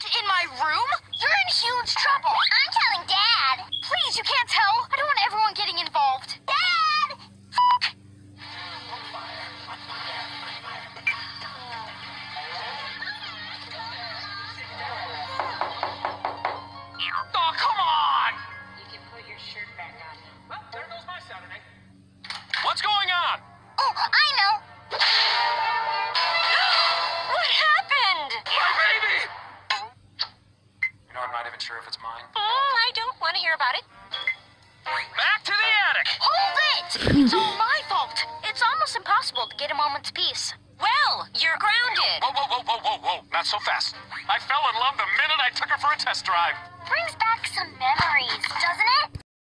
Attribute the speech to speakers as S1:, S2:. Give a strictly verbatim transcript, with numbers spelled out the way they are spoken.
S1: in my room? You're in huge trouble. I'm telling Dad. Please, you can't tell. I don't want everyone getting involved. Dad! Fuck!
S2: Oh, come on!
S3: You can put your shirt back on.
S2: Well, there goes my Saturday. What's going on?
S1: Oh, I know. What happened?
S2: My baby! You know, I'm not even sure if it's mine.
S1: Mm, I don't want to hear about it.
S2: Back to the attic!
S1: Hold it! It's all my fault. It's almost impossible to get a moment's peace. Well, you're grounded.
S2: Whoa, whoa, whoa, whoa, whoa, whoa. Not so fast. I fell in love the minute I took her for a test drive.
S1: Brings back some memories.